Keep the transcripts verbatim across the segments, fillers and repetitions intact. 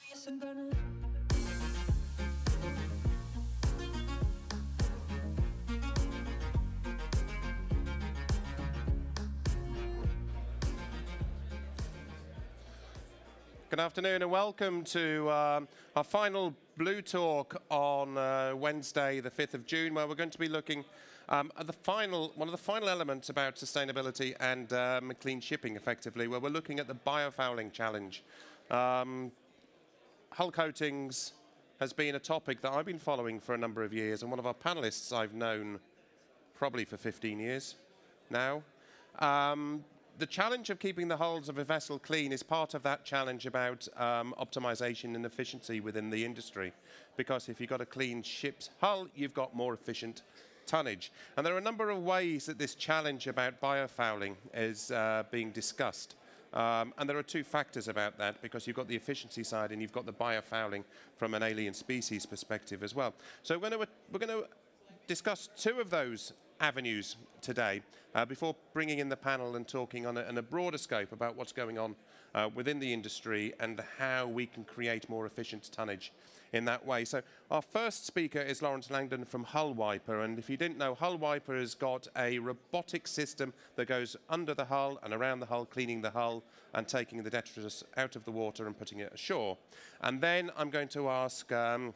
Eason gonna Good afternoon and welcome to um, our final Blue Talk on uh, Wednesday, the fifth of June, where we're going to be looking um, at the final, one of the final elements about sustainability and um, clean shipping, effectively, where we're looking at the biofouling challenge. Um, hull coatings has been a topic that I've been following for a number of years, and one of our panelists I've known probably for fifteen years now. Um, The challenge of keeping the hulls of a vessel clean is part of that challenge about um, optimization and efficiency within the industry. Because if you've got a clean ship's hull, you've got more efficient tonnage. And there are a number of ways that this challenge about biofouling is uh, being discussed. Um, and there are two factors about that, because you've got the efficiency side and you've got the biofouling from an alien species perspective as well. So we're going to, we're going to discuss two of those avenues today uh, before bringing in the panel and talking on a, on a broader scope about what's going on uh, within the industry and how we can create more efficient tonnage in that way. So our first speaker is Lawrence Langdon from HullWiper, and if you didn't know, HullWiper has got a robotic system that goes under the hull and around the hull, cleaning the hull and taking the detritus out of the water and putting it ashore. And then I'm going to ask um,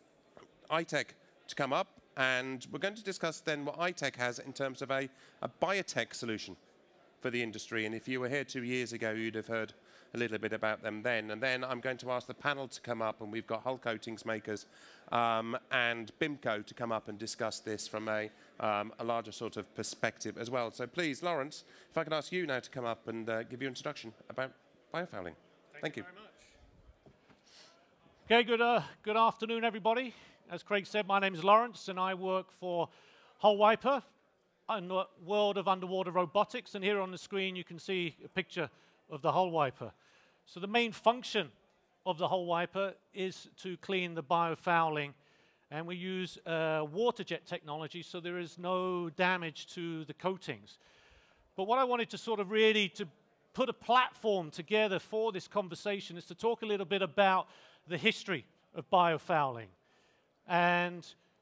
I TEC to come up, and we're going to discuss then what I TEC has in terms of a, a biotech solution for the industry. And if you were here two years ago, you'd have heard a little bit about them then. And then I'm going to ask the panel to come up, and we've got hull coatings makers um, and BIMCO to come up and discuss this from a, um, a larger sort of perspective as well. So please, Lawrence, if I could ask you now to come up and uh, give you an introduction about biofouling. Thank, Thank you. you very much. Okay, good, uh, good afternoon, everybody. As Craig said, my name is Lawrence, and I work for HullWiper in the world of underwater robotics. And here on the screen, you can see a picture of the HullWiper. So the main function of the HullWiper is to clean the biofouling, and we use uh, water jet technology, so there is no damage to the coatings. But what I wanted to sort of really to put a platform together for this conversation is to talk a little bit about the history of biofouling and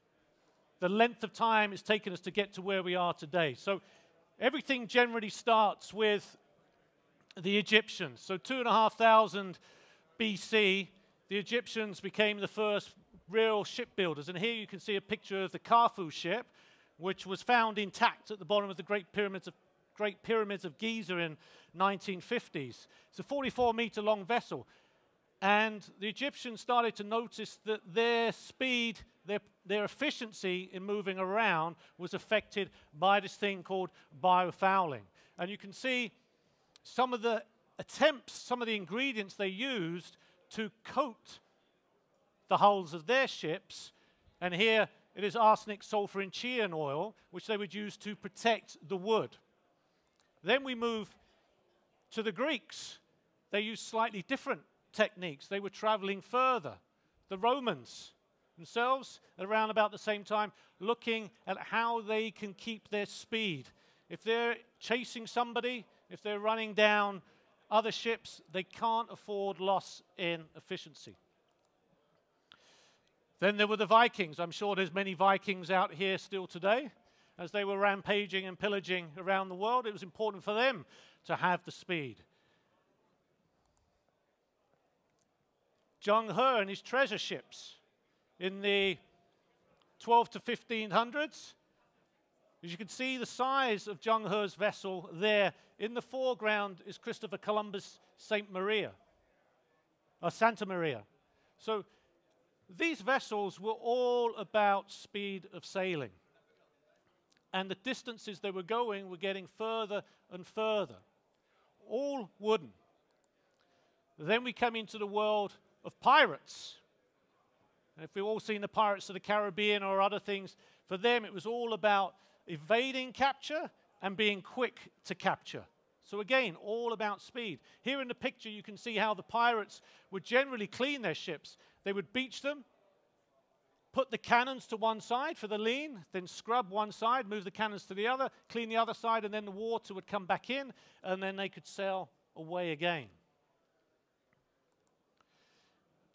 the length of time it's taken us to get to where we are today. So everything generally starts with the Egyptians. So two and a half thousand B C, the Egyptians became the first real shipbuilders. And here you can see a picture of the Khufu ship, which was found intact at the bottom of the Great Pyramids of, Great Pyramids of Giza in nineteen fifties. It's a forty-four meter long vessel. And the Egyptians started to notice that their speed, their, their efficiency in moving around was affected by this thing called biofouling. And you can see some of the attempts, some of the ingredients they used to coat the hulls of their ships. And here it is arsenic, sulfur, and cheon oil, which they would use to protect the wood. Then we move to the Greeks. They used slightly different techniques. They were traveling further. The Romans themselves, around about the same time, looking at how they can keep their speed. If they're chasing somebody, if they're running down other ships, they can't afford loss in efficiency. Then there were the Vikings. I'm sure there's many Vikings out here still today. As they were rampaging and pillaging around the world, it was important for them to have the speed. Zheng He and his treasure ships in the twelve to fifteen hundreds. As you can see, the size of Zheng He's vessel there. In the foreground is Christopher Columbus Saint Maria, or Santa Maria. So these vessels were all about speed of sailing. And the distances they were going were getting further and further. All wooden. Then we come into the world of pirates. And if we've all seen the Pirates of the Caribbean or other things, for them it was all about evading capture and being quick to capture. So again, all about speed. Here in the picture you can see how the pirates would generally clean their ships. They would beach them, put the cannons to one side for the lean, then scrub one side, move the cannons to the other, clean the other side, and then the water would come back in, and then they could sail away again.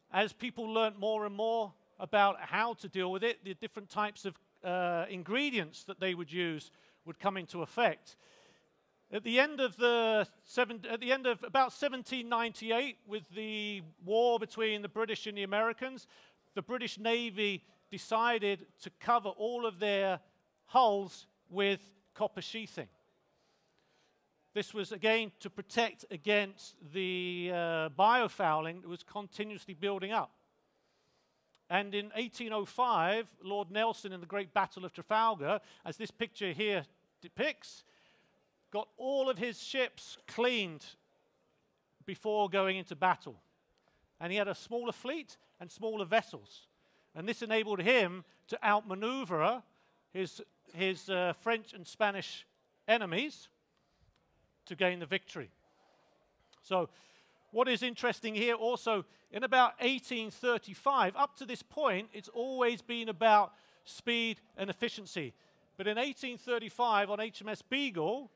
as people learnt more and more about how to deal with it, the different types of uh, ingredients that they would use would come into effect. At the end of the seven, at the end of about seventeen ninety-eight, with the war between the British and the Americans, the British Navy decided to cover all of their hulls with copper sheathing. This was, again, to protect against the uh, biofouling that was continuously building up. And in eighteen oh five, Lord Nelson, in the Great Battle of Trafalgar, as this picture here depicts, got all of his ships cleaned before going into battle. And he had a smaller fleet and smaller vessels. And this enabled him to outmaneuver his, his uh, French and Spanish enemies to gain the victory. So what is interesting here also, in about eighteen thirty-five, up to this point, it's always been about speed and efficiency. But in eighteen thirty-five, on H M S Beagle,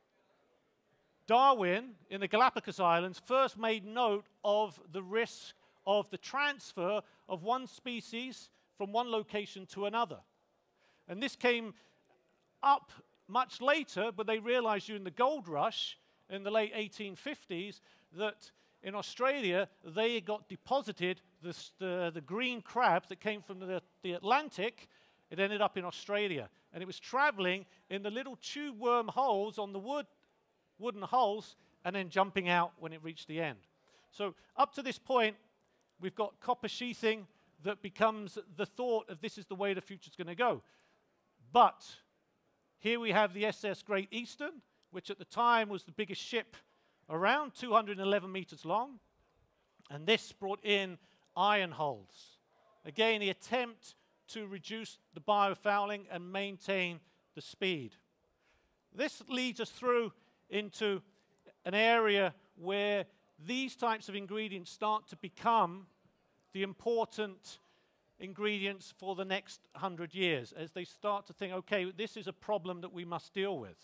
Darwin, in the Galapagos Islands, first made note of the risk of the transfer of one species from one location to another. And this came up much later, but they realized during the gold rush in the late eighteen fifties that in Australia, they got deposited this, the, the green crabs that came from the, the Atlantic. It ended up in Australia. And it was traveling in the little tube worm holes on the wood, wooden hulls, and then jumping out when it reached the end. So up to this point, we've got copper sheathing that becomes the thought of this is the way the future's going to go. But here we have the S S Great Eastern, which at the time was the biggest ship around, two hundred eleven meters long. And this brought in iron hulls. Again, the attempt to reduce the biofouling and maintain the speed. This leads us through into an area where these types of ingredients start to become the important ingredients for the next hundred years, as they start to think, okay, this is a problem that we must deal with.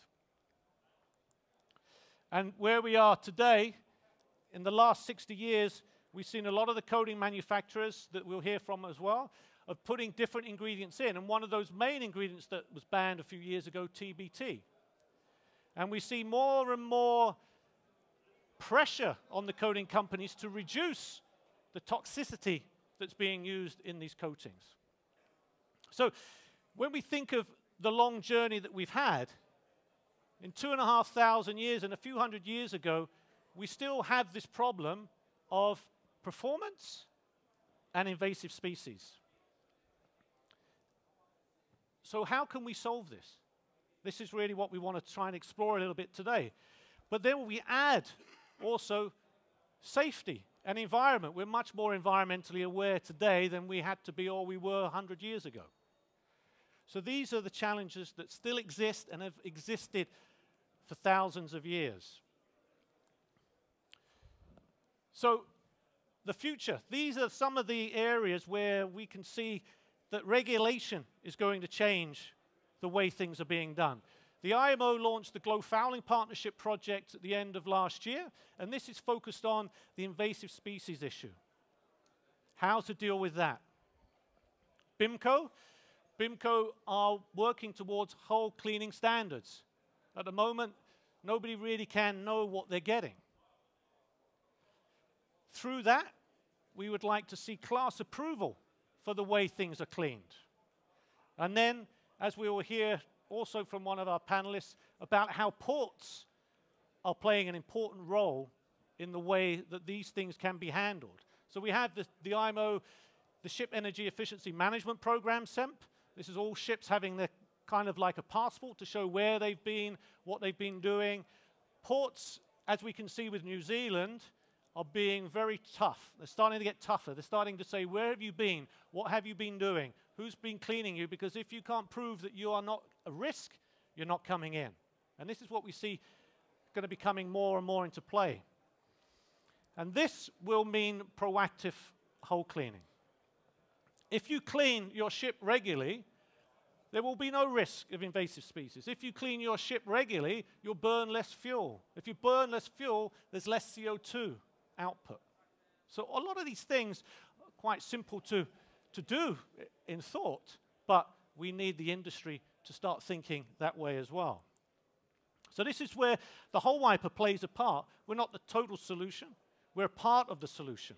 And where we are today, in the last sixty years, we've seen a lot of the coating manufacturers that we'll hear from as well, of putting different ingredients in. And one of those main ingredients that was banned a few years ago, T B T. And we see more and more pressure on the coating companies to reduce the toxicity that's being used in these coatings. So when we think of the long journey that we've had, in two and a half thousand years and a few hundred years ago, we still have this problem of performance and invasive species. So how can we solve this? This is really what we want to try and explore a little bit today. But then we add also safety and environment. We're much more environmentally aware today than we had to be or we were one hundred years ago. So these are the challenges that still exist and have existed for thousands of years. So the future, these are some of the areas where we can see that regulation is going to change the way things are being done. The I M O launched the Biofouling Partnership Project at the end of last year, and this is focused on the invasive species issue. How to deal with that. BIMCO, BIMCO are working towards hull cleaning standards. At the moment, nobody really can know what they're getting. Through that, we would like to see class approval for the way things are cleaned. And then, as we will hear also from one of our panelists, about how ports are playing an important role in the way that these things can be handled. So we have the, the I M O, the Ship Energy Efficiency Management Program, S E M P. This is all ships having their kind of like a passport to show where they've been, what they've been doing. Ports, as we can see with New Zealand, are being very tough. They're starting to get tougher. They're starting to say, where have you been? What have you been doing? Who's been cleaning you? Because if you can't prove that you are not a risk, you're not coming in. And this is what we see going to be coming more and more into play. And this will mean proactive hull cleaning. If you clean your ship regularly, there will be no risk of invasive species. If you clean your ship regularly, you'll burn less fuel. If you burn less fuel, there's less C O two output. So a lot of these things quite simple to, to do in thought, but we need the industry to start thinking that way as well. So this is where the HullWiper plays a part. We're not the total solution. We're a part of the solution.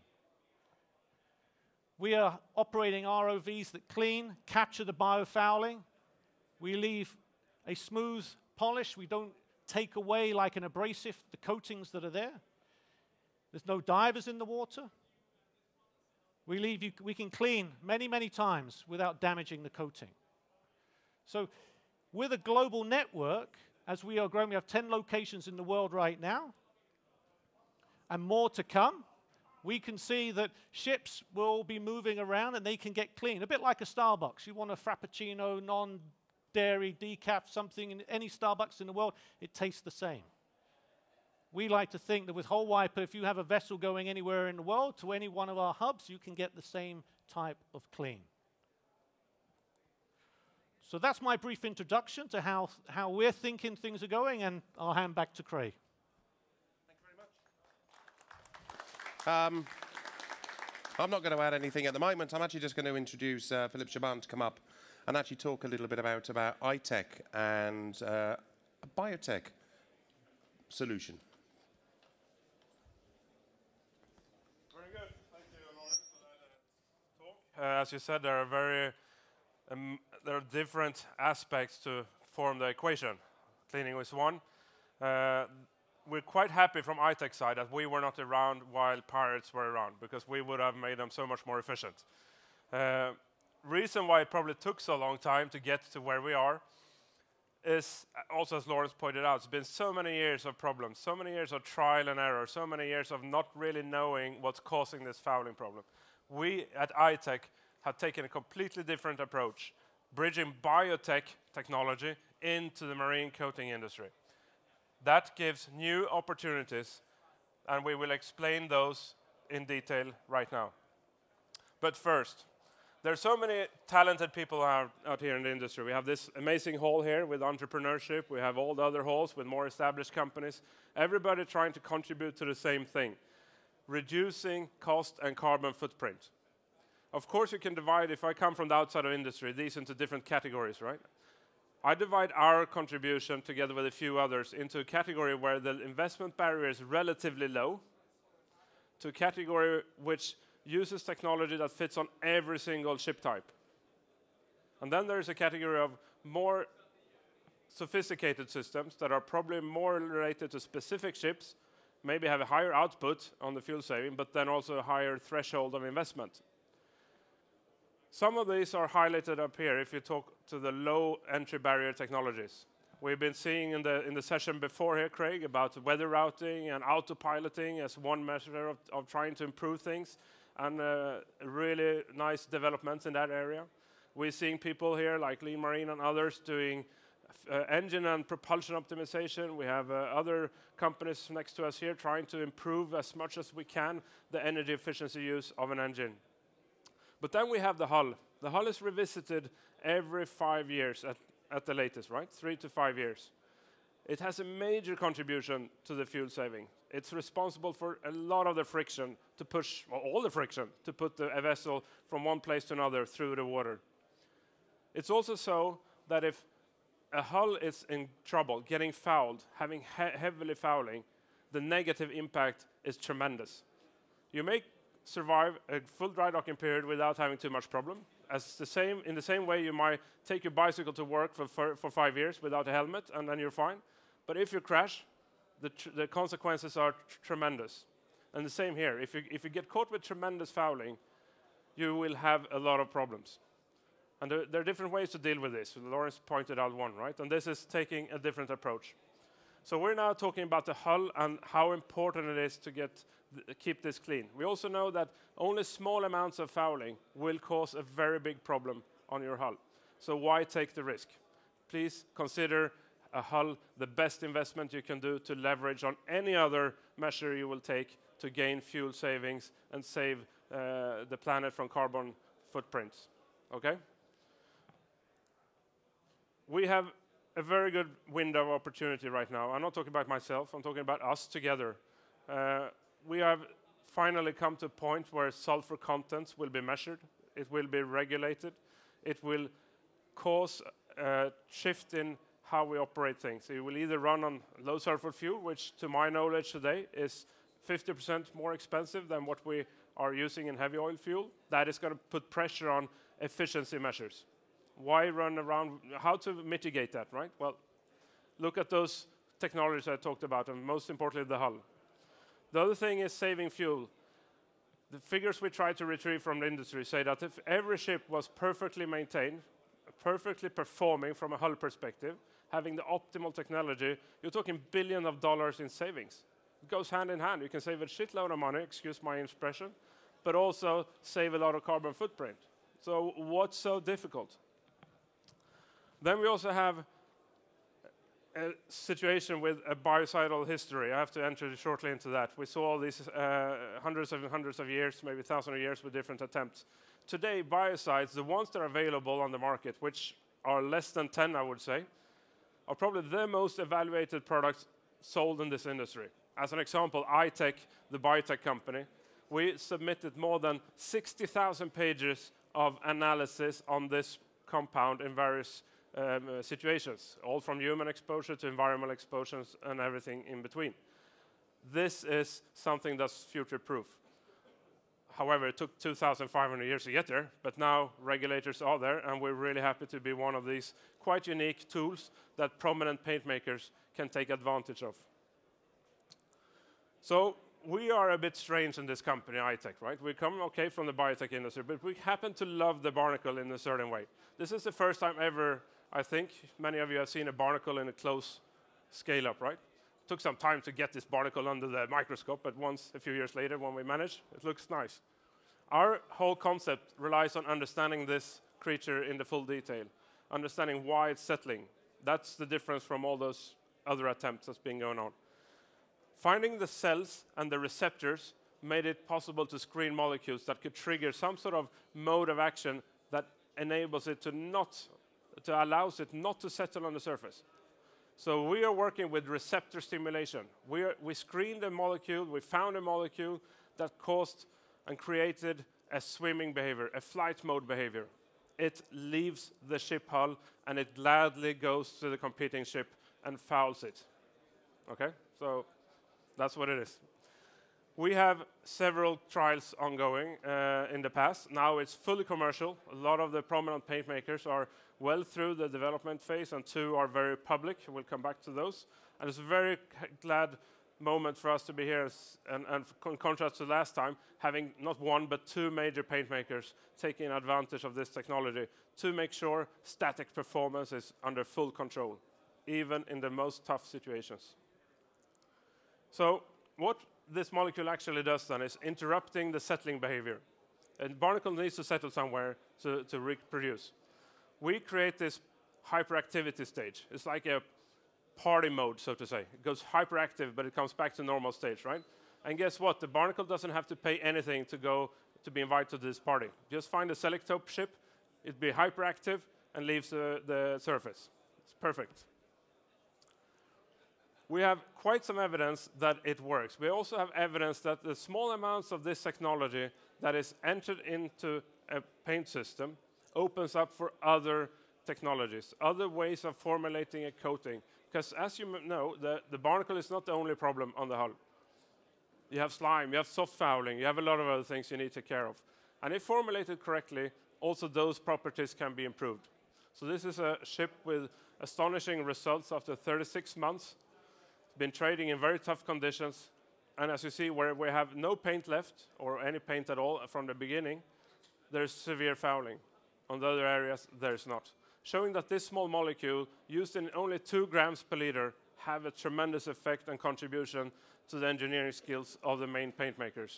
We are operating R O Vs that clean, capture the biofouling. We leave a smooth polish. We don't take away, like an abrasive, the coatings that are there. There's no divers in the water. We leave you, we can clean many, many times without damaging the coating. So with a global network, as we are growing, we have ten locations in the world right now, and more to come. We can see that ships will be moving around and they can get clean. A bit like a Starbucks. You want a Frappuccino, non-dairy, decaf, something in any Starbucks in the world, it tastes the same. We like to think that with HullWiper, if you have a vessel going anywhere in the world to any one of our hubs, you can get the same type of clean. So that's my brief introduction to how, how we're thinking things are going, and I'll hand back to Craig. Um, I'm not going to add anything at the moment. I'm actually just going to introduce uh, Philip Chaban to come up and actually talk a little bit about, about iTech and uh, a biotech solution. Very good. Thank you, Lawrence, for that uh, talk. Uh, as you said, there are very um, there are different aspects to form the equation. Cleaning is one. Uh, We're quite happy from iTech side that we were not around while pirates were around, because we would have made them so much more efficient. Uh, reason why it probably took so long time to get to where we are is, also as Lawrence pointed out, it's been so many years of problems, so many years of trial and error, so many years of not really knowing what's causing this fouling problem. We at iTech have taken a completely different approach, bridging biotech technology into the marine coating industry. That gives new opportunities, and we will explain those in detail right now. But first, there are so many talented people out, out here in the industry. We have this amazing hall here with entrepreneurship. We have all the other halls with more established companies. Everybody trying to contribute to the same thing, reducing cost and carbon footprint. Of course, you can divide, if I come from the outside of industry, these into different categories, right? I divide our contribution, together with a few others, into a category where the investment barrier is relatively low, to a category which uses technology that fits on every single ship type. And then there's a category of more sophisticated systems that are probably more related to specific ships, maybe have a higher output on the fuel saving, but then also a higher threshold of investment. Some of these are highlighted up here if you talk to the low entry barrier technologies. We've been seeing in the, in the session before here, Craig, about weather routing and autopiloting as one measure of, of trying to improve things, and uh, really nice developments in that area. We're seeing people here like Lean Marine and others doing uh, engine and propulsion optimization. We have uh, other companies next to us here trying to improve as much as we can the energy efficiency use of an engine. But then we have the hull. The hull is revisited every five years at, at the latest, right? Three to five years. It has a major contribution to the fuel saving. It's responsible for a lot of the friction to push, well, all the friction, to put the, a vessel from one place to another through the water. It's also so that if a hull is in trouble, getting fouled, having he heavily fouling, the negative impact is tremendous. You may survive a full dry docking period without having too much problem. As the same, in the same way, you might take your bicycle to work for, for, for five years without a helmet, and then you're fine. But if you crash, the, tr the consequences are tr tremendous. And the same here. If you, if you get caught with tremendous fouling, you will have a lot of problems. And there, there are different ways to deal with this. Lawrence pointed out one, right? And this is taking a different approach. So we're now talking about the hull and how important it is to get th keep this clean. We also know that only small amounts of fouling will cause a very big problem on your hull. So why take the risk? Please consider a hull the best investment you can do to leverage on any other measure you will take to gain fuel savings and save uh, the planet from carbon footprints. Okay? We have a very good window of opportunity right now. I'm not talking about myself, I'm talking about us together. Uh, we have finally come to a point where sulfur contents will be measured, it will be regulated, it will cause a shift in how we operate things. It will either run on low sulfur fuel, which to my knowledge today is fifty percent more expensive than what we are using in heavy oil fuel. That is going to put pressure on efficiency measures. Why run around? How to mitigate that, right? Well, look at those technologies I talked about, and most importantly, the hull. The other thing is saving fuel. The figures we try to retrieve from the industry say that if every ship was perfectly maintained, perfectly performing from a hull perspective, having the optimal technology, you're talking billions of dollars in savings. It goes hand in hand. You can save a shitload of money, excuse my expression, but also save a lot of carbon footprint. So what's so difficult? Then we also have a situation with a biocidal history. I have to enter shortly into that. We saw all these uh, hundreds and hundreds of years, maybe thousands of years with different attempts. Today, biocides, the ones that are available on the market, which are less than ten, I would say, are probably the most evaluated products sold in this industry. As an example, iTech, the biotech company, we submitted more than sixty thousand pages of analysis on this compound in various um, uh, situations, all from human exposure to environmental exposures and everything in between. This is something that's future-proof. However, it took two thousand five hundred years to get there, but now regulators are there, and we're really happy to be one of these quite unique tools that prominent paint makers can take advantage of. So we are a bit strange in this company, iTech, right? We come, okay, from the biotech industry, but we happen to love the barnacle in a certain way. This is the first time ever, I think, many of you have seen a barnacle in a close scale-up, right? It took some time to get this barnacle under the microscope, but once, a few years later, when we managed, it looks nice. Our whole concept relies on understanding this creature in the full detail, understanding why it's settling. That's the difference from all those other attempts that's been going on. Finding the cells and the receptors made it possible to screen molecules that could trigger some sort of mode of action that enables it to not, to allows it not to settle on the surface. So we are working with receptor stimulation. We, are, we screened a molecule, we found a molecule that caused and created a swimming behavior, a flight mode behavior. It leaves the ship hull and it gladly goes to the competing ship and fouls it. Okay, so that's what it is. We have several trials ongoing uh, in the past. Now it's fully commercial. A lot of the prominent paint makers are well through the development phase, and two are very public. We'll come back to those. And it's a very glad moment for us to be here, and, and in contrast to last time, having not one but two major paint makers taking advantage of this technology to make sure static performance is under full control, even in the most tough situations. So what this molecule actually does then is interrupting the settling behavior. A barnacle needs to settle somewhere to, to reproduce. We create this hyperactivity stage. It's like a party mode, so to say. It goes hyperactive, but it comes back to normal stage, right? And guess what? The barnacle doesn't have to pay anything to go to be invited to this party. Just find a Selektope ship, it'd be hyperactive, and leaves the, the surface. It's perfect. We have quite some evidence that it works. We also have evidence that the small amounts of this technology that is entered into a paint system opens up for other technologies, other ways of formulating a coating. Because as you know, the, the barnacle is not the only problem on the hull. You have slime, you have soft fouling, you have a lot of other things you need to take care of. And if formulated correctly, also those properties can be improved. So this is a ship with astonishing results after thirty-six months. Been trading in very tough conditions, and as you see, where we have no paint left, or any paint at all from the beginning, there's severe fouling. On the other areas, there's not. Showing that this small molecule, used in only two grams per liter, have a tremendous effect and contribution to the engineering skills of the main paint makers.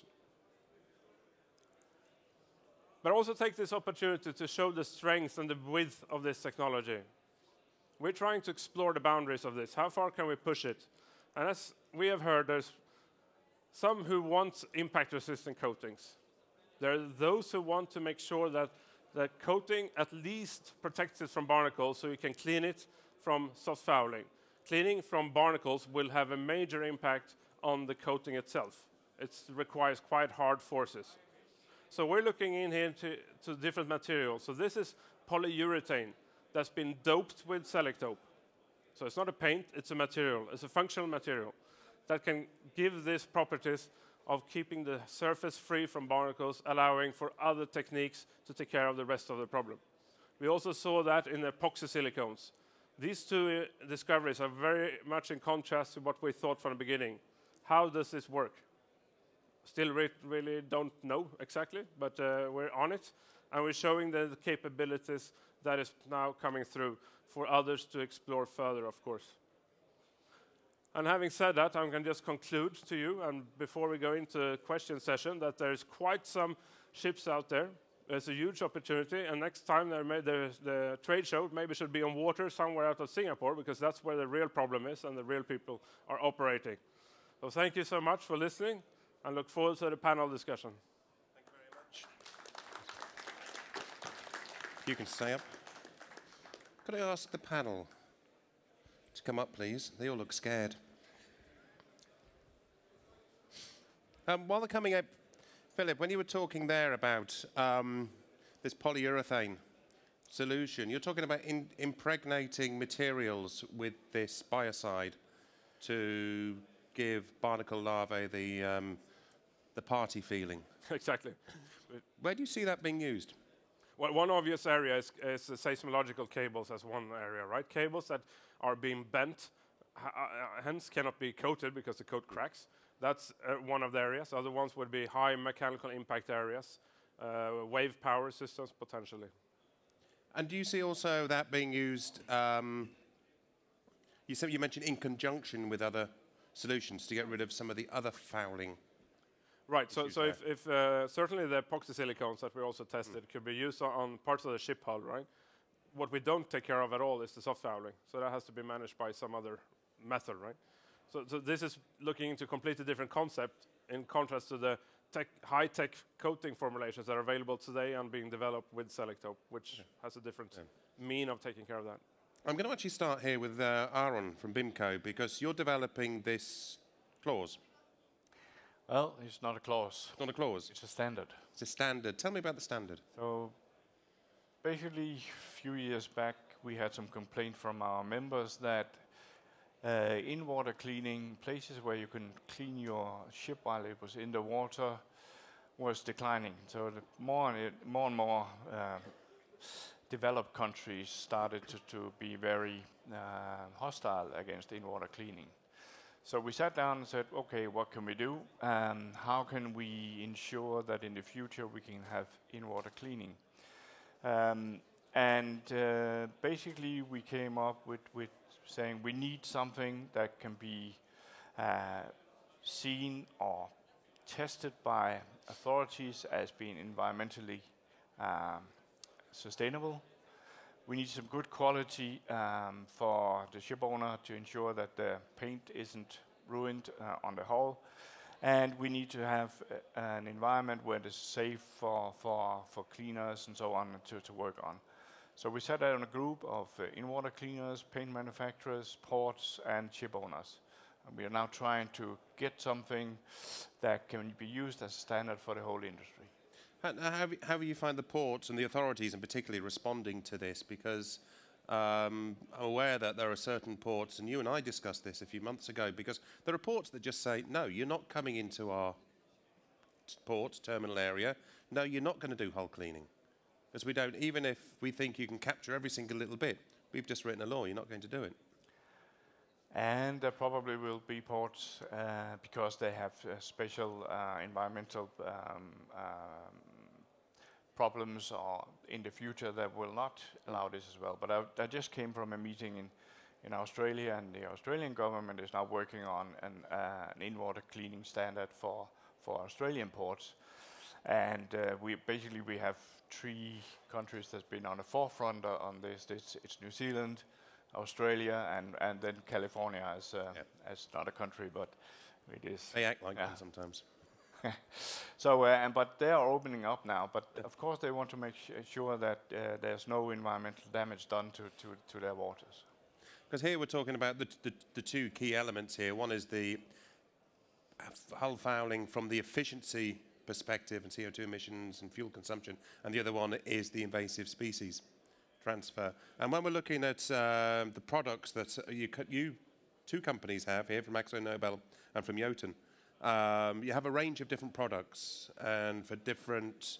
But also take this opportunity to show the strength and the width of this technology. We're trying to explore the boundaries of this. How far can we push it? And as we have heard, there's some who want impact-resistant coatings. There are those who want to make sure that the coating at least protects it from barnacles so you can clean it from soft fouling. Cleaning from barnacles will have a major impact on the coating itself. It requires quite hard forces. So we're looking in here to, to different materials. So this is polyurethane that's been doped with Selektope. So it's not a paint, it's a material. It's a functional material that can give these properties of keeping the surface free from barnacles, allowing for other techniques to take care of the rest of the problem. We also saw that in epoxy silicones. These two uh, discoveries are very much in contrast to what we thought from the beginning. How does this work? Still re really don't know exactly, but uh, we're on it, and we're showing the, the capabilities that is now coming through for others to explore further, of course. And having said that, I'm going to just conclude to you, and before we go into the question session, that there's quite some ships out there. There's a huge opportunity, and next time the, the trade show maybe should be on water somewhere out of Singapore, because that's where the real problem is and the real people are operating. So thank you so much for listening, and look forward to the panel discussion. Thank you very much. You can stay up. Could I ask the panel to come up, please? They all look scared. Um, while they're coming up, Philip, when you were talking there about um, this polyurethane solution, you're talking about in impregnating materials with this biocide to give barnacle larvae the, um, the party feeling. Exactly. Where do you see that being used? Well, one obvious area is, is the seismological cables as one area, right? Cables that are being bent, uh, hence cannot be coated because the coat cracks. That's uh, one of the areas. Other ones would be high mechanical impact areas, uh, wave power systems potentially. And do you see also that being used, um, you said you mentioned in conjunction with other solutions to get rid of some of the other fouling? Right, so, so if, if uh, certainly the epoxy silicones that we also tested mm. could be used on, on parts of the ship hull, right? What we don't take care of at all is the soft fouling, so that has to be managed by some other method, right? So, so this is looking into a completely different concept in contrast to the tech, high-tech coating formulations that are available today and being developed with Selektope, which yeah. has a different yeah. mean of taking care of that. I'm going to actually start here with uh, Aaron from BIMCO, because you're developing this clause. Well, it's not a clause. It's not a clause? It's a standard. It's a standard. Tell me about the standard. So, basically, a few years back, we had some complaint from our members that uh, in-water cleaning, places where you can clean your ship while it was in the water, was declining. So the more and, it, more, and more uh, developed countries started to, to be very uh, hostile against in-water cleaning. So we sat down and said, okay, what can we do? Um, how can we ensure that in the future we can have in-water cleaning? Um, and uh, basically we came up with, with saying we need something that can be uh, seen or tested by authorities as being environmentally um, sustainable. We need some good quality um, for the ship owner to ensure that the paint isn't ruined uh, on the hull. And we need to have uh, an environment where it's safe for, for, for cleaners and so on to, to work on. So we sat down a group of uh, in-water cleaners, paint manufacturers, ports, and ship owners. And we are now trying to get something that can be used as a standard for the whole industry. How, how, how do you find the ports and the authorities in particular responding to this? Because um, I'm aware that there are certain ports, and you and I discussed this a few months ago, because there are ports that just say, no, you're not coming into our port, terminal area. No, you're not going to do hull cleaning. Because we don't, even if we think you can capture every single little bit, we've just written a law, you're not going to do it. And there probably will be ports, uh, because they have uh, special uh, environmental um, um, problems or in the future that will not allow this as well. But I, I just came from a meeting in, in Australia, and the Australian government is now working on an, uh, an in-water cleaning standard for, for Australian ports. And uh, we basically we have three countries that's been on the forefront uh, on this. It's, it's New Zealand, Australia, and, and then California as, uh, yep. as not a country, but it is. They act like yeah. one sometimes. So, uh, and, but they are opening up now, but of course they want to make sure that uh, there's no environmental damage done to, to, to their waters. Because here we're talking about the, the, the two key elements here. One is the hull fouling from the efficiency perspective and C O two emissions and fuel consumption, and the other one is the invasive species transfer. And when we're looking at um, the products that you, you two companies have here, from AkzoNobel and from Jotun, um, you have a range of different products, and for different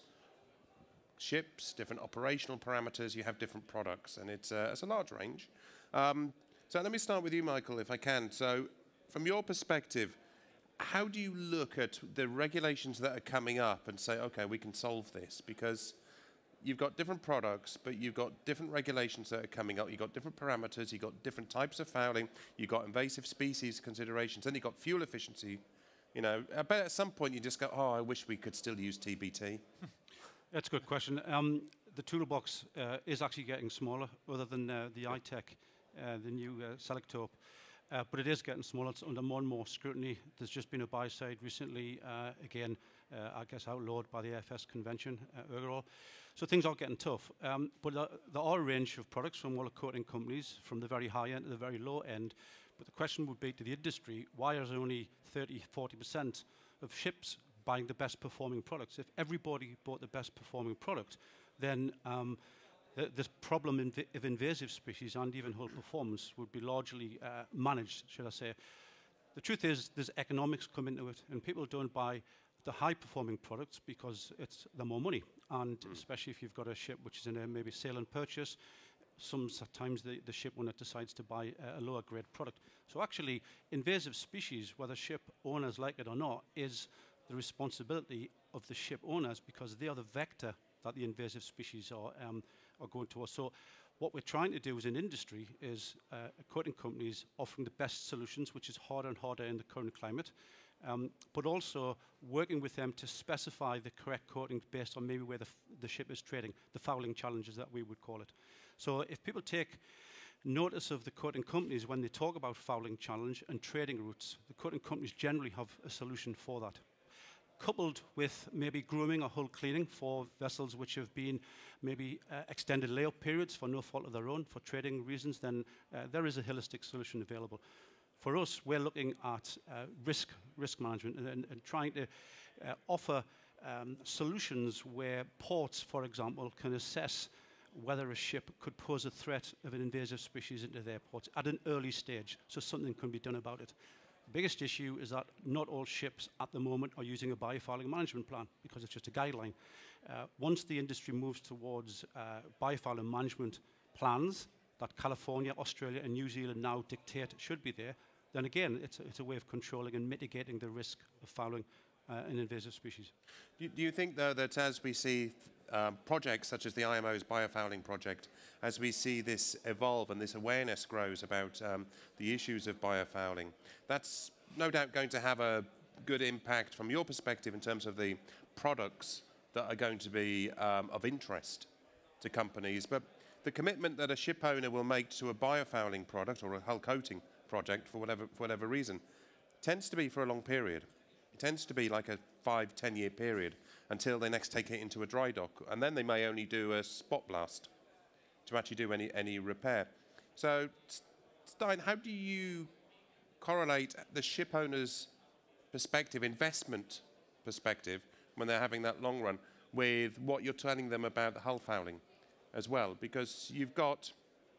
ships, different operational parameters, you have different products, and it's, uh, it's a large range. Um, so let me start with you, Michael, if I can. So from your perspective, how do you look at the regulations that are coming up and say, okay, we can solve this? Because you've got different products, but you've got different regulations that are coming up. You've got different parameters. You've got different types of fouling. You've got invasive species considerations. Then you've got fuel efficiency. You know, I bet at some point you just go, oh, I wish we could still use T B T. That's a good question. Um, the toolbox uh, is actually getting smaller, other than uh, the iTech, uh, the new uh, Selektope. Uh, but it is getting smaller. It's under more and more scrutiny. There's just been a biocide recently, uh, again, uh, I guess outlawed by the A F S convention uh, overall. So things are getting tough. Um, but uh, there are a range of products from all the coating companies, from the very high end to the very low end. But the question would be to the industry, why is only thirty, forty percent of ships buying the best performing products? If everybody bought the best performing product, then um, th this problem inv of invasive species and even hull performance would be largely uh, managed, should I say. The truth is, there's economics come into it, and people don't buy the high-performing products because it's the more money, and mm. especially if you've got a ship which is in a maybe sale and purchase, sometimes the, the ship owner decides to buy a, a lower grade product. So actually, invasive species, whether ship owners like it or not, is the responsibility of the ship owners, because they are the vector that the invasive species are, um, are going towards. So what we're trying to do as an industry is uh, coating companies offering the best solutions, which is harder and harder in the current climate, um, but also working with them to specify the correct coating based on maybe where the, f the ship is trading, the fouling challenges that we would call it. So if people take notice of the coating companies when they talk about fouling challenge and trading routes, the coating companies generally have a solution for that. Coupled with maybe grooming or hull cleaning for vessels which have been maybe uh, extended layup periods for no fault of their own, for trading reasons, then uh, there is a holistic solution available. For us, we're looking at uh, risk, risk management and, and, and trying to uh, offer um, solutions where ports, for example, can assess whether a ship could pose a threat of an invasive species into their ports at an early stage, so something can be done about it. The biggest issue is that not all ships at the moment are using a biofouling management plan, because it's just a guideline. Uh, once the industry moves towards uh, biofouling management plans that California, Australia and New Zealand now dictate should be there, then again, it's a, it's a way of controlling and mitigating the risk of fouling uh, an invasive species. Do, do you think, though, that as we see um, projects such as the I M O's biofouling project, as we see this evolve and this awareness grows about um, the issues of biofouling, that's no doubt going to have a good impact from your perspective in terms of the products that are going to be um, of interest to companies. But the commitment that a ship owner will make to a biofouling product or a hull coating project, for whatever, for whatever reason, tends to be for a long period. It tends to be like a five, ten year period until they next take it into a dry dock. And then they may only do a spot blast to actually do any, any repair. So, Stein, how do you correlate the ship owner's perspective, investment perspective, when they're having that long run, with what you're telling them about the hull fouling as well? Because you've got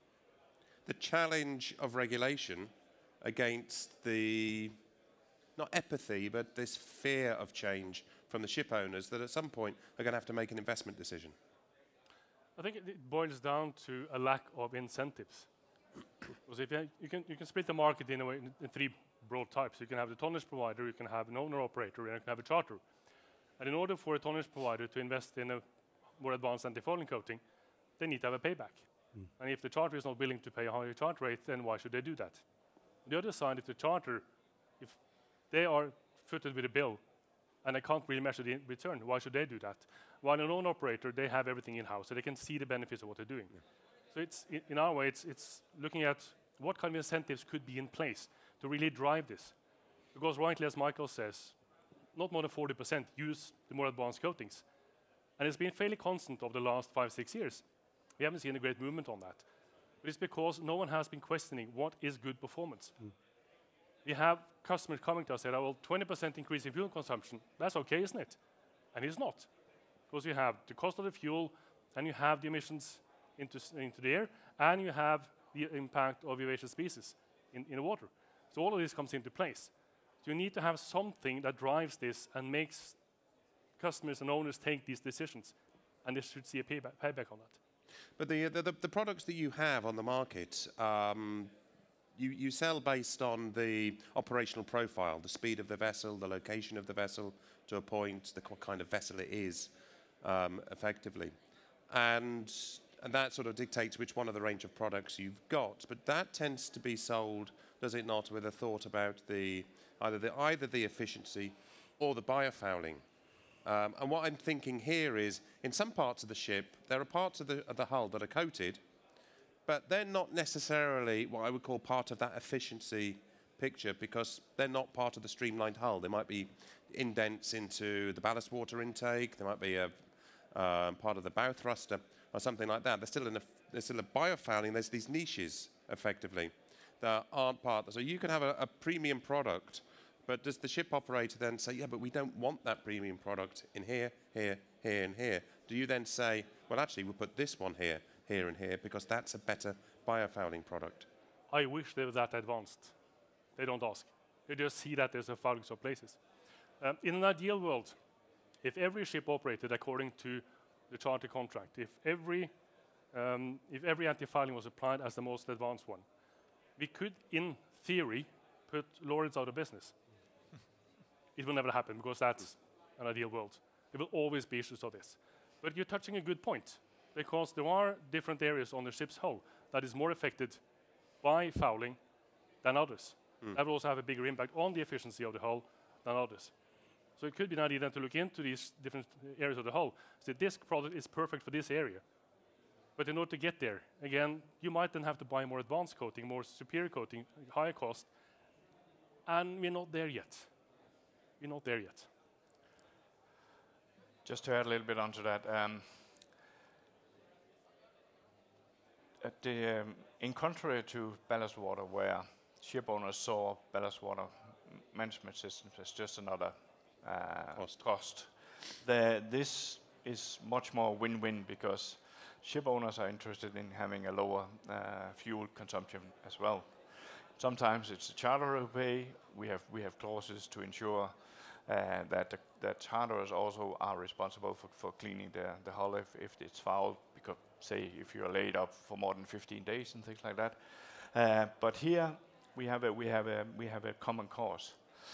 the challenge of regulation against the, not apathy, but this fear of change from the ship owners that at some point are going to have to make an investment decision. I think it boils down to a lack of incentives. Because if you, you, can, you can split the market in, a way, in, in three broad types. You can have the tonnage provider, you can have an owner-operator, and you can have a charter. And in order for a tonnage provider to invest in a more advanced antifouling coating, they need to have a payback. Mm. And if the charter is not willing to pay a higher charter rate, then why should they do that? On the other side, if the charter, if they are footed with a bill and they can't really measure the return, why should they do that? While an owner-operator, they have everything in-house, so they can see the benefits of what they're doing. Yeah. So it's, in our way, it's, it's looking at what kind of incentives could be in place to really drive this. Because rightly, as Michael says, not more than forty percent use the more advanced coatings. And it's been fairly constant over the last five, six years. We haven't seen a great movement on that. But it's because no one has been questioning what is good performance. Mm. we have customers coming to us and say, well, twenty percent increase in fuel consumption, that's okay, isn't it? And it's not. Because you have the cost of the fuel, and you have the emissions into, into the air, and you have the impact of invasive species in, in the water. So all of this comes into place. So you need to have something that drives this and makes customers and owners take these decisions, and they should see a payback, payback on that. But the, the, the products that you have on the market, um, you, you sell based on the operational profile, the speed of the vessel, the location of the vessel to a point, the what kind of vessel it is, um, effectively. And, and that sort of dictates which one of the range of products you've got. But that tends to be sold, does it not, with a thought about the either the, either the efficiency or the biofouling. Um, and what I'm thinking here is, in some parts of the ship, there are parts of the, of the hull that are coated, but they're not necessarily what I would call part of that efficiency picture, because they're not part of the streamlined hull. There might be indents into the ballast water intake, there might be a um, part of the bow thruster, or something like that. There's still, a, there's still a biofouling, there's these niches, effectively, that aren't part. So you can have a, a premium product, but does the ship operator then say, yeah, but we don't want that premium product in here, here, here, and here? Do you then say, well, actually, we'll put this one here, here, and here, because that's a better biofouling product? I wish they were that advanced. They don't ask. They just see that there's a fouling some places. Um, in an ideal world, if every ship operated according to the charter contract, if every, um, if every antifouling was applied as the most advanced one, we could, in theory, put Lawrence out of business. It will never happen, because that's an ideal world. There will always be issues of this. But you're touching a good point, because there are different areas on the ship's hull that is more affected by fouling than others. Mm. That will also have a bigger impact on the efficiency of the hull than others. So it could be an idea then to look into these different areas of the hull. So this product is perfect for this area. But in order to get there, again, you might then have to buy more advanced coating, more superior coating, higher cost, and we're not there yet. We're not there yet. Just to add a little bit onto that, um, at the, um, in contrary to ballast water, where ship owners saw ballast water management systems as just another uh, cost, cost the, this is much more win-win, because ship owners are interested in having a lower uh, fuel consumption as well. Sometimes it's the charterer who pay. We have we have clauses to ensure uh, that the, that charterers also are responsible for, for cleaning the, the hull if, if it's foul, because say if you're laid up for more than fifteen days and things like that. Uh, but here we have a we have a we have a common cause.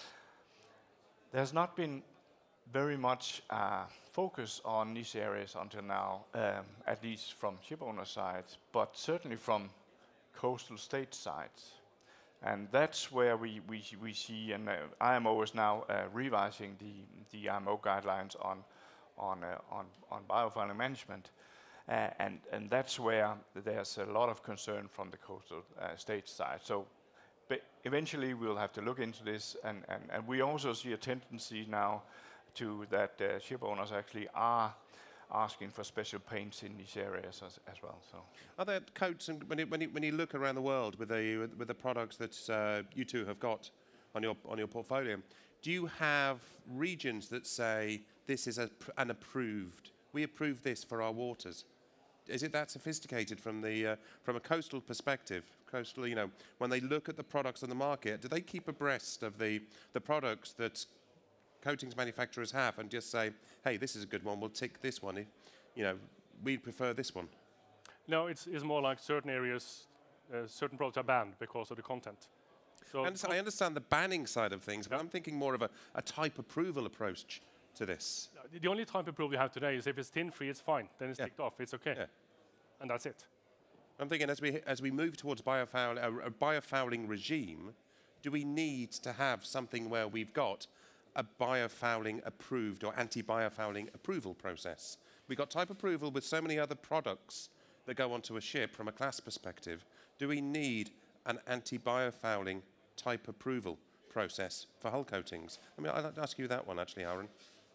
There's not been very much uh, focus on these areas until now, um, at least from ship owner sides, but certainly from coastal state sides. And that's where we, we, we see, and uh, I M O is now uh, revising the, the I M O guidelines on, on, uh, on, on biofouling management. Uh, and, and that's where there's a lot of concern from the coastal uh, state side. So but eventually we'll have to look into this, and, and, and we also see a tendency now to that uh, ship owners actually are asking for special paints in these areas as, as well. So, are there coats, and when you, when you, when you look around the world with the with the products that uh, you two have got on your on your portfolio, do you have regions that say this is a, an approved? We approve this for our waters. Is it that sophisticated from the uh, from a coastal perspective? Coastal, you know, when they look at the products on the market, do they keep abreast of the the products that coatings manufacturers have and just say, hey, this is a good one, we'll tick this one, if, you know, we prefer this one? No, it's, it's more like certain areas, uh, certain products are banned because of the content. So I understand, I understand the banning side of things, but yeah. I'm thinking more of a, a type approval approach to this. The only type approval you have today is if it's tin-free, it's fine, then it's yeah. ticked off, it's okay. Yeah. And that's it. I'm thinking as we, as we move towards biofoul, a, a biofouling regime, do we need to have something where we've got a biofouling approved or anti-biofouling approval process? We've got type approval with so many other products that go onto a ship from a class perspective. Do we need an anti-biofouling type approval process for hull coatings? I mean, I'd like to ask you that one actually, Aaron.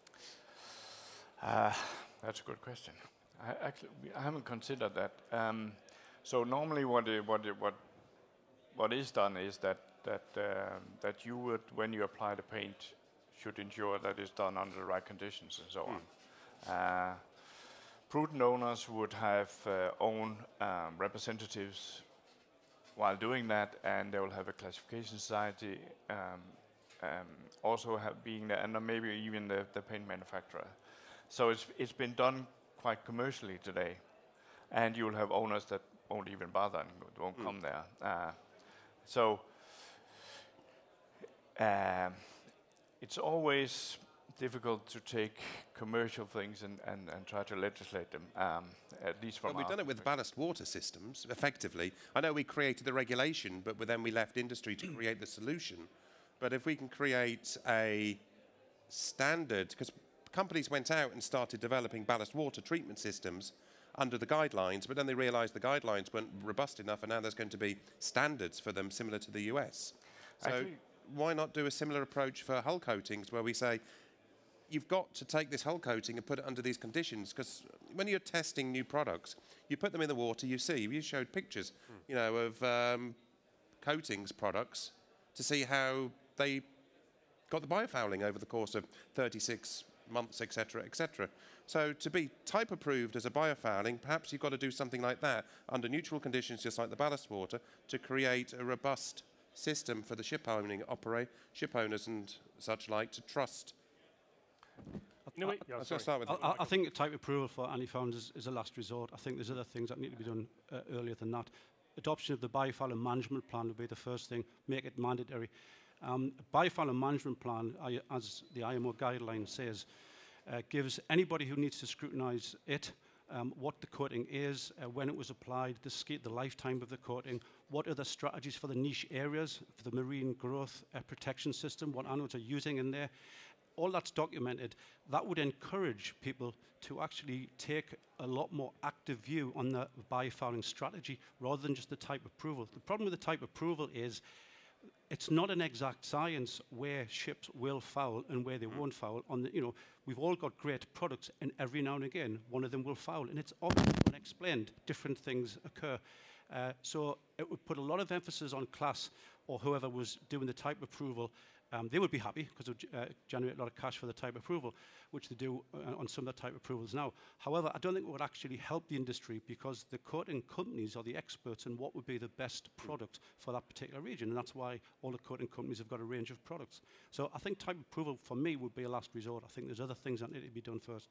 Uh, that's a good question. I, actually, I haven't considered that. Um, so normally what, it, what, it, what, what is done is that that um, that you would, when you apply the paint, should ensure that it's done under the right conditions and so mm. on. Uh, prudent owners would have uh, own um, representatives while doing that, and they will have a classification society, um, um, also have being there, and maybe even the, the paint manufacturer. So it's it's been done quite commercially today, and you will have owners that won't even bother and won't mm. come there. Uh, so um, it's always difficult to take commercial things and, and, and try to legislate them, um, at least from well, we've done it with ballast water systems, effectively. I know we created the regulation, but then we left industry to create the solution. But if we can create a standard, because companies went out and started developing ballast water treatment systems under the guidelines, but then they realized the guidelines weren't robust enough, and now there's going to be standards for them similar to the U S. So Actually, why not do a similar approach for hull coatings, where we say, you've got to take this hull coating and put it under these conditions, because when you're testing new products, you put them in the water, you see, you showed pictures, mm. you know, of um, coatings products to see how they got the biofouling over the course of thirty-six months, et cetera, et cetera. So to be type approved as a biofouling, perhaps you've got to do something like that under neutral conditions, just like the ballast water, to create a robust system for the ship owning opera ship owners and such like to trust. No, wait, yeah, I, was start with I, I think type approval for antifouling is, is a last resort. I think there's other things that need to be done uh, earlier than that. Adoption of the biofouling management plan would be the first thing. Make it mandatory. Um, biofouling management plan, I, as the I M O guideline says, uh, gives anybody who needs to scrutinise it um, what the coating is, uh, when it was applied, the, the lifetime of the coating, what are the strategies for the niche areas, for the marine growth uh, protection system, what anodes are using in there. All that's documented. That would encourage people to actually take a lot more active view on the biofouling strategy rather than just the type approval. The problem with the type approval is it's not an exact science where ships will foul and where they mm. won't foul. On the, you know, we've all got great products, and every now and again, one of them will foul, and it's obvious unexplained. Different things occur. Uh, so it would put a lot of emphasis on class or whoever was doing the type approval. Um, they would be happy because it would uh, generate a lot of cash for the type approval, which they do uh, on some of the type approvals now. However, I don't think it would actually help the industry, because the coating companies are the experts in what would be the best product for that particular region, and that's why all the coating companies have got a range of products. So I think type approval for me would be a last resort. I think there's other things that need to be done first.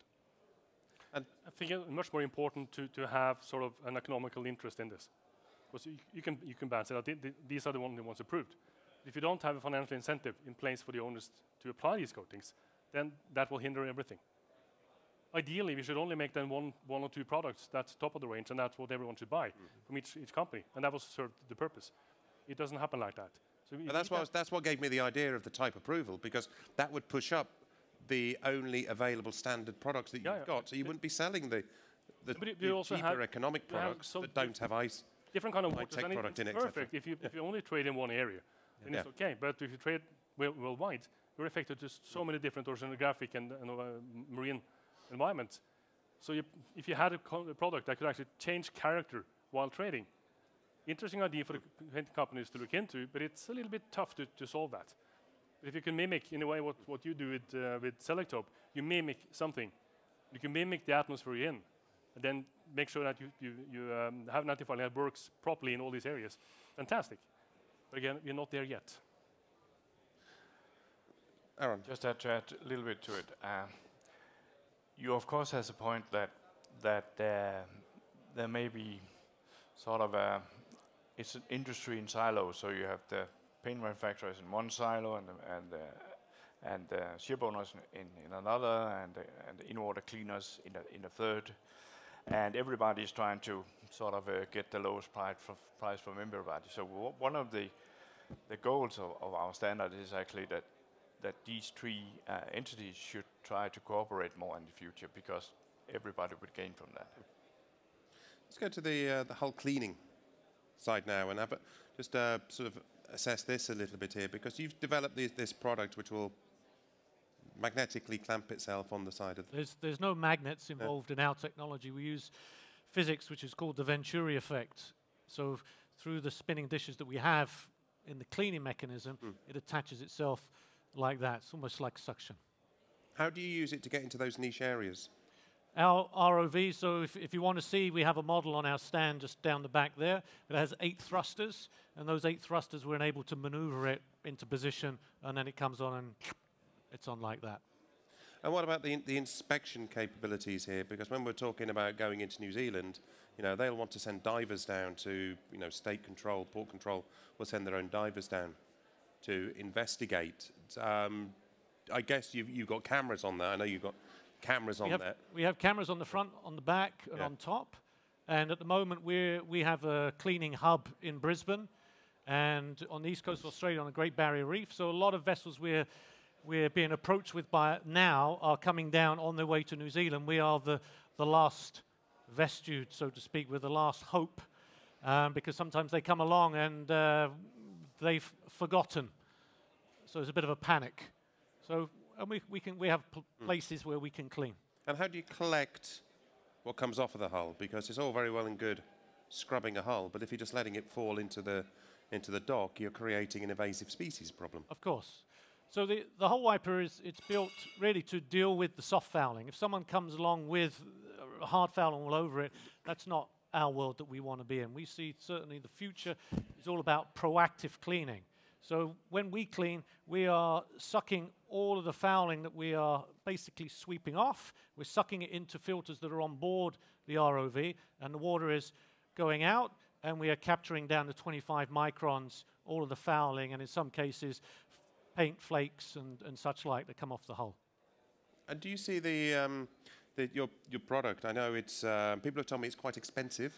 And I think it's much more important to, to have sort of an economical interest in this, because you, you can you can ban say that th th these are the only ones approved. If you don't have a financial incentive in place for the owners to apply these coatings, then that will hinder everything. Ideally, we should only make then one, one or two products that's top of the range, and that's what everyone should buy mm-hmm. from each, each company, and that will serve the purpose. It doesn't happen like that. So but that's what, was, that's what gave me the idea of the type approval, because that would push up the only available standard products that yeah, you've yeah. got, so you wouldn't be selling the, the, the also cheaper have, economic products that don't have ice. Different kind of waters, tech and product it's in perfect it, if you, yeah. if you only trade in one area. Then yeah. it's okay, but if you trade worldwide, you're affected to so many different oceanographic and, and uh, marine environments. So you, if you had a, a product that could actually change character while trading, interesting idea for the companies to look into, but it's a little bit tough to, to solve that. But if you can mimic, in a way, what, what you do with, uh, with Selektope, you mimic something. You can mimic the atmosphere you're in, and then make sure that you, you, you um, have an antifouling that works properly in all these areas. Fantastic. But again, we're not there yet. Aaron. Just to add a little bit to it. Uh, you, of course, has a point that that uh, there may be sort of a, it's an industry in silos. So you have the paint manufacturers in one silo, and the, and the, and the ship owners in, in another, and the, and the in-water cleaners in a, in a third. And everybody is trying to sort of uh, get the lowest price, for price from everybody. So w one of the the goals of, of our standard is actually that that these three uh, entities should try to cooperate more in the future, because everybody would gain from that. Let's go to the uh, the hull cleaning side now, and have a, just uh, sort of assess this a little bit here, because you've developed this, this product which will magnetically clamp itself on the side of the... There's, there's no magnets involved yeah. in our technology. We use physics, which is called the Venturi effect. So through the spinning dishes that we have in the cleaning mechanism, Mm. it attaches itself like that. It's almost like suction. How do you use it to get into those niche areas? Our R O V, so if, if you want to see, we have a model on our stand just down the back there. It has eight thrusters, and those eight thrusters, we're able to maneuver it into position, and then it comes on and it's on like that. And what about the, in the inspection capabilities here? Because when we're talking about going into New Zealand, you know, they'll want to send divers down to, you know, state control, port control will send their own divers down to investigate. Um, I guess you've, you've got cameras on there. I know you've got cameras on we have, there. We have cameras on the front, on the back, and Yeah. on top. And at the moment, we're, we have a cleaning hub in Brisbane and on the east coast of Australia on the Great Barrier Reef. So a lot of vessels we're, we're being approached with by now are coming down on their way to New Zealand. We are the, the last vestige, so to speak. We're the last hope, um, because sometimes they come along and uh, they've forgotten. So there's a bit of a panic. So and we, we, can, we have pl Mm. places where we can clean. And how do you collect what comes off of the hull? Because it's all very well and good scrubbing a hull, but if you're just letting it fall into the, into the dock, you're creating an invasive species problem. Of course. So the, the HullWiper is it's built really to deal with the soft fouling. If someone comes along with uh, hard fouling all over it, that's not our world that we want to be in. We see certainly the future is all about proactive cleaning. So when we clean, we are sucking all of the fouling that we are basically sweeping off. We're sucking it into filters that are on board the R O V, and the water is going out, and we are capturing down to twenty-five microns all of the fouling, and in some cases, paint flakes and, and such like that come off the hull. And do you see the, um, the your, your product? I know it's, uh, people have told me it's quite expensive,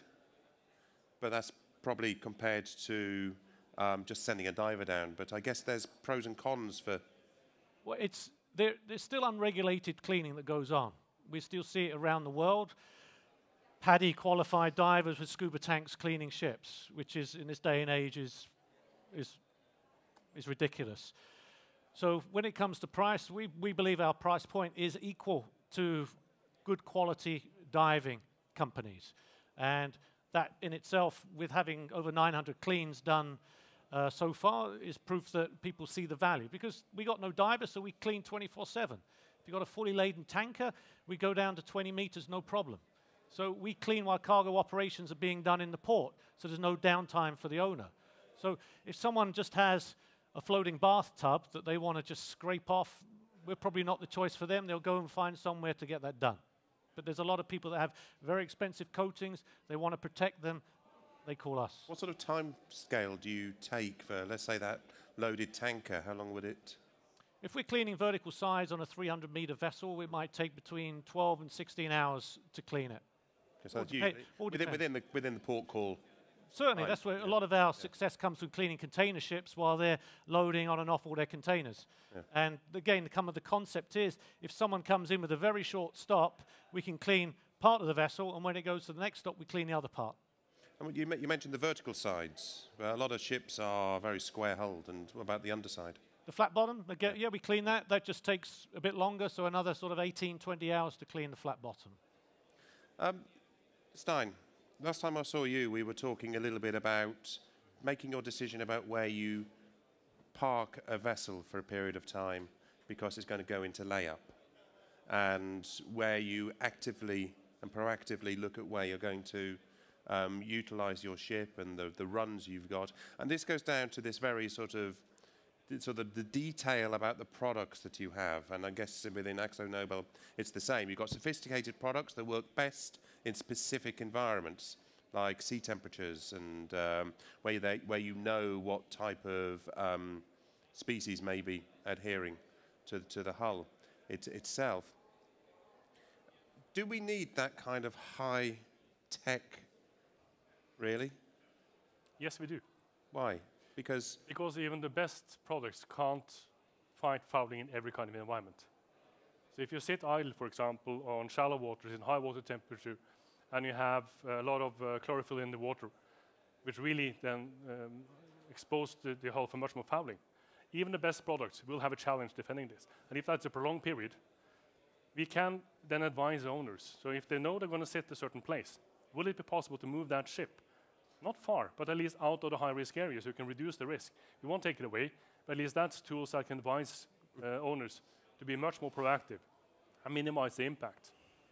but that's probably compared to Um, just sending a diver down, but I guess there's pros and cons for... Well, it's, there, there's still unregulated cleaning that goes on. We still see it around the world. PADI qualified divers with scuba tanks cleaning ships, which is, in this day and age, is, is, is ridiculous. So when it comes to price, we, we believe our price point is equal to good quality diving companies. And that in itself, with having over nine hundred cleans done Uh, so far, is proof that people see the value. Because we got no divers, so we clean twenty-four seven. If you've got a fully laden tanker, we go down to twenty meters, no problem. So we clean while cargo operations are being done in the port, so there's no downtime for the owner. So if someone just has a floating bathtub that they want to just scrape off, we're probably not the choice for them. They'll go and find somewhere to get that done. But there's a lot of people that have very expensive coatings. They want to protect them. They call us. What sort of time scale do you take for, let's say, that loaded tanker? How long would it... If we're cleaning vertical sides on a three hundred meter vessel, it might take between twelve and sixteen hours to clean it. So All that's depa- usually all within, depends. within, the, within the port call. Certainly, Right, that's where yeah, a lot of our yeah. success comes from cleaning container ships while they're loading on and off all their containers. Yeah. And again, the, come of the concept is, if someone comes in with a very short stop, we can clean part of the vessel, and when it goes to the next stop, we clean the other part. And you, you mentioned the vertical sides. Well, a lot of ships are very square-hulled, and what about the underside? The flat bottom, again, yeah, we clean that. That just takes a bit longer, so another sort of eighteen, twenty hours to clean the flat bottom. Um, Stein, last time I saw you, we were talking a little bit about making your decision about where you park a vessel for a period of time because it's going to go into layup, and where you actively and proactively look at where you're going to um, utilize your ship and the, the runs you've got. And this goes down to this very sort of so the, the detail about the products that you have, and I guess within AkzoNobel it's the same. You've got sophisticated products that work best in specific environments, like sea temperatures, and um, where, they, where you know what type of um, species may be adhering to, to the hull it, itself. Do we need that kind of high tech, really? Yes, we do. Why? Because Because even the best products can't fight fouling in every kind of environment. So if you sit idle, for example, on shallow waters in high water temperature, and you have a lot of uh, chlorophyll in the water, which really then um, expose the, the hull for much more fouling, even the best products will have a challenge defending this. And if that's a prolonged period, we can then advise owners. So if they know they're going to sit a certain place, will it be possible to move that ship not far, but at least out of the high-risk areas, so you can reduce the risk. We won't take it away, but at least that's tools that can advise uh, owners to be much more proactive and minimize the impact.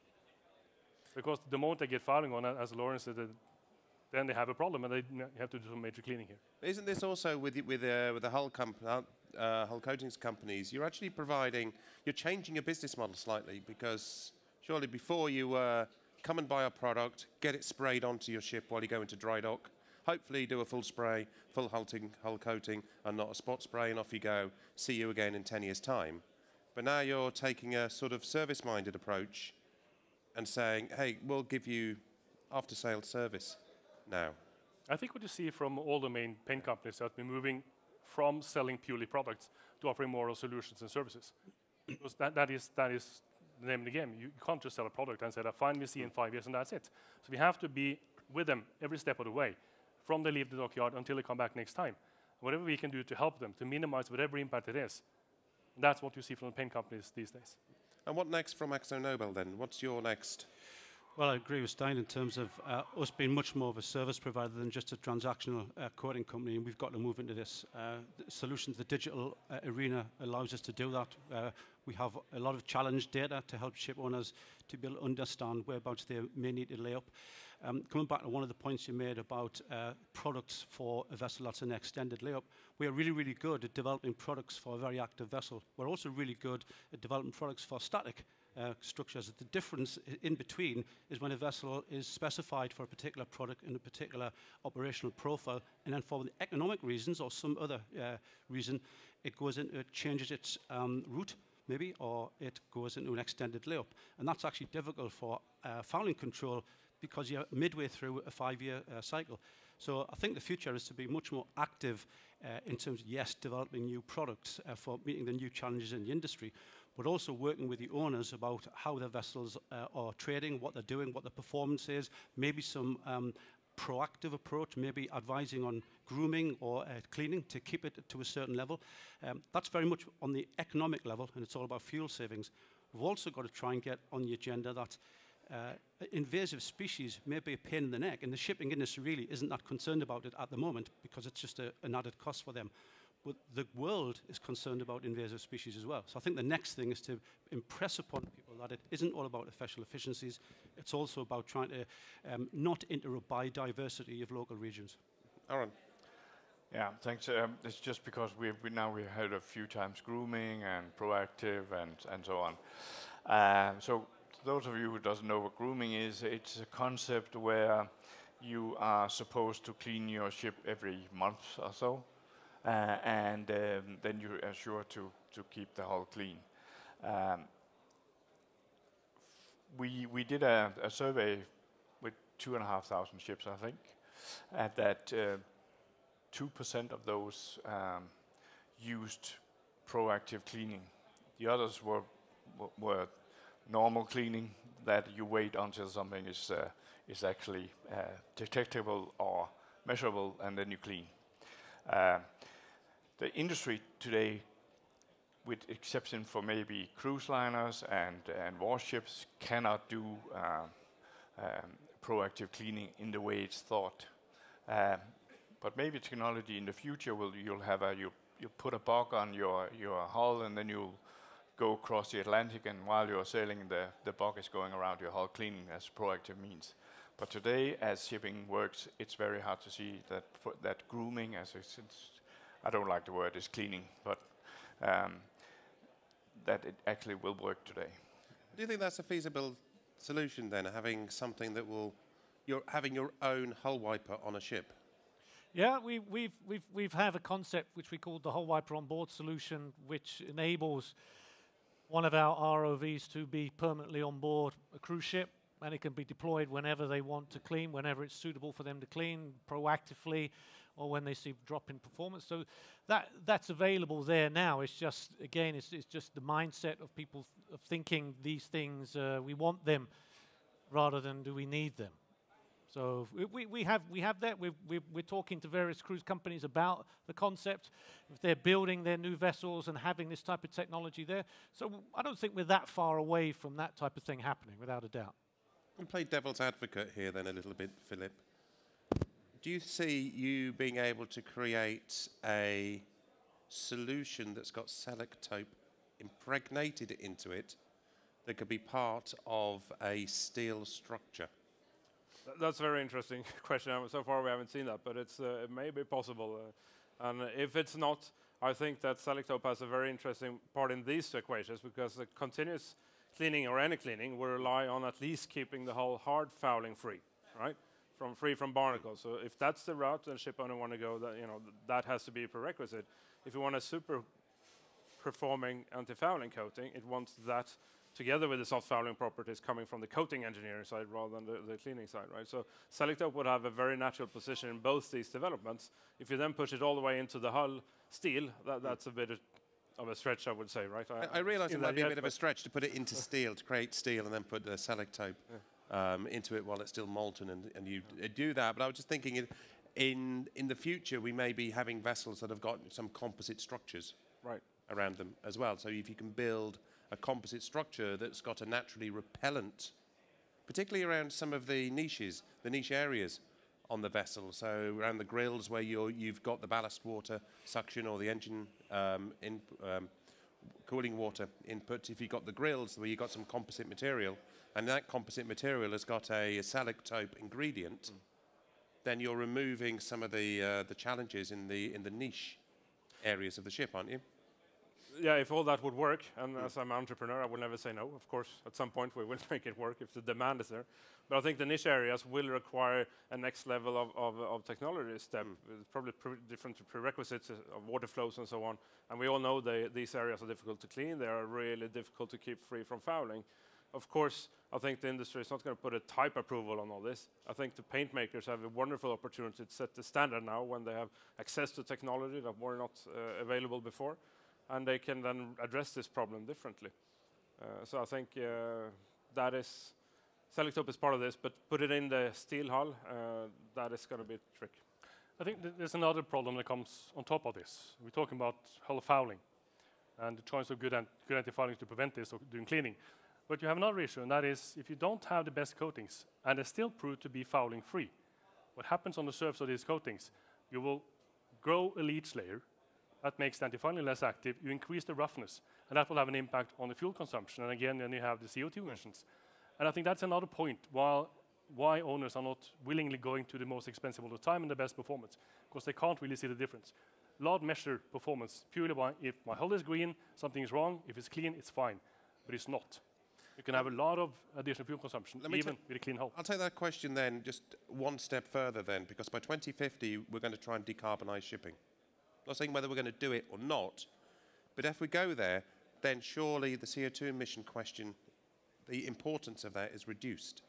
Because the moment they get fouling on it, as Lawrence said, then they have a problem and they have to do some major cleaning here. Isn't this also with with uh, with the hull comp uh, hull coatings companies? You're actually providing, you're changing your business model slightly, because surely before you uh, come and buy a product, get it sprayed onto your ship while you go into dry dock, hopefully do a full spray, full hulting, hull coating, and not a spot spray, and off you go. See you again in ten years' time. But now you're taking a sort of service-minded approach and saying, hey, we'll give you after-sales service now. I think what you see from all the main paint companies that we're moving from selling purely products to offering more solutions and services. Because that, that, is, that is the name of the game. You can't just sell a product and say, fine, we'll see you in five years, and that's it. So we have to be with them every step of the way, from they leave the dockyard until they come back next time. Whatever we can do to help them, to minimize whatever impact it is, that's what you see from the paint companies these days. And what next from AkzoNobel then? What's your next? Well, I agree with Stein in terms of uh, us being much more of a service provider than just a transactional uh, coating company, and we've got to move into this. Uh, the solutions, the digital uh, arena allows us to do that. Uh, we have a lot of challenge data to help ship owners to be able to understand whereabouts they may need to lay up. Um, coming back to one of the points you made about uh, products for a vessel that's an extended layup, we are really, really good at developing products for a very active vessel. We're also really good at developing products for static uh, structures. The difference in between is when a vessel is specified for a particular product in a particular operational profile, and then for the economic reasons or some other uh, reason, it goes into, it changes its um, route, maybe, or it goes into an extended layup. And that's actually difficult for uh, fouling control, because you're midway through a five-year uh, cycle. So I think the future is to be much more active uh, in terms of, yes, developing new products uh, for meeting the new challenges in the industry, but also working with the owners about how their vessels uh, are trading, what they're doing, what the performance is, maybe some um, proactive approach, maybe advising on grooming or uh, cleaning to keep it to a certain level. Um, that's very much on the economic level, and it's all about fuel savings. We've also got to try and get on the agenda that Uh, invasive species may be a pain in the neck, and the shipping industry really isn't that concerned about it at the moment because it's just a, an added cost for them. But the world is concerned about invasive species as well. So I think the next thing is to impress upon people that it isn't all about vessel efficiencies, it's also about trying to um, not interrupt biodiversity of local regions. Aaron. Yeah, thanks. Um, it's just because we've, we now we've heard a few times grooming and proactive and, and so on. Uh, so those of you who doesn't know what grooming is, it's a concept where you are supposed to clean your ship every month or so, uh, and um, then you are sure to, to keep the hull clean. Um, we, we did a, a survey with two and a half thousand ships, I think, and that uh, two percent of those um, used proactive cleaning. The others were, were normal cleaning, that you wait until something is uh, is actually uh, detectable or measurable, and then you clean. Uh, the industry today, with exception for maybe cruise liners and and warships, cannot do uh, um, proactive cleaning in the way it's thought. Uh, but maybe technology in the future will you'll have a you you put a bug on your your hull, and then you'll go across the Atlantic, and while you're sailing, the, the bug is going around your hull, cleaning as proactive means. But today, as shipping works, it's very hard to see that that grooming, as it's, it's, I don't like the word, is cleaning, but um, that it actually will work today. Do you think that's a feasible solution then, having something that will, you're having your own hull wiper on a ship? Yeah, we, we've, we've, we've have a concept which we call the HullWiper on board solution, which enables one of our R O Vs to be permanently on board a cruise ship, and it can be deployed whenever they want to clean, whenever it's suitable for them to clean, proactively, or when they see a drop in performance. So that that's available there now. It's just, again, it's, it's just the mindset of people th of thinking these things, uh, we want them, rather than do we need them. So we, we have we have that. We're, we're, we're talking to various cruise companies about the concept. If they're building their new vessels and having this type of technology there. So I don't think we're that far away from that type of thing happening, without a doubt. We'll play devil's advocate here then a little bit, Philip. do you see you being able to create a solution that's got Selektope impregnated into it that could be part of a steel structure? Th- That's a very interesting question. Um, So far, we haven't seen that, but it's uh, it may be possible. Uh, and if it's not, I think that Selektope has a very interesting part in these two equations, because the continuous cleaning or any cleaning will rely on at least keeping the hull hard fouling free, right? From free from barnacles. So if that's the route the ship owner want to go, that you know th- that has to be a prerequisite. If you want a super performing anti-fouling coating, it wants that together with the soft fouling properties coming from the coating engineering side rather than the, the cleaning side, right? So Selektope would have a very natural position in both these developments. If you then push it all the way into the hull steel, that, that's a bit of a stretch, I would say, right? I, I realise it in might that be a yet, bit of a but- stretch to put it into steel, to create steel and then put the Selektope um, into it while it's still molten, and, and you uh, do that. But I was just thinking in, in, in the future, we may be having vessels that have got some composite structures Right. around them as well. So if you can build a composite structure that's got a naturally repellent, particularly around some of the niches, the niche areas on the vessel. So around the grills where you're, you've got the ballast water suction or the engine um, in, um, cooling water input. If you've got the grills where you've got some composite material, and that composite material has got a, a Selektope ingredient, mm. then you're removing some of the uh, the challenges in the in the niche areas of the ship, aren't you? Yeah, if all that would work, and as I'm an entrepreneur, I would never say no. Of course, at some point we will make it work if the demand is there. But I think the niche areas will require a next level of, of, of technology step. Mm. It's probably pre different prerequisites of water flows and so on. And we all know they, these areas are difficult to clean. They are really difficult to keep free from fouling. Of course, I think the industry is not going to put a type approval on all this. I think the paint makers have a wonderful opportunity to set the standard now when they have access to technology that were not uh, available before. And they can then address this problem differently. Uh, so I think uh, that is, Selektope is part of this, but put it in the steel hull, uh, that is going to be a trick. I think th there's another problem that comes on top of this. We're talking about hull fouling and the choice of good, an good anti-fouling to prevent this or doing cleaning. But you have another issue, and that is if you don't have the best coatings and they still prove to be fouling free, what happens on the surface of these coatings, you will grow a leach layer. That makes the antifouling less active. You increase the roughness, and that will have an impact on the fuel consumption. And again, then you have the C O two emissions. And I think that's another point while, why owners are not willingly going to the most expensive all the time and the best performance, because they can't really see the difference. A lot measure performance purely by if my hull is green, something is wrong. If it's clean, it's fine, but it's not. You can have a lot of additional fuel consumption, even with a clean hull. I'll take that question then just one step further then, because by twenty fifty, we're going to try and decarbonise shipping. I'm not saying whether we're going to do it or not, but if we go there, then surely the C O two emission question, the importance of that is reduced.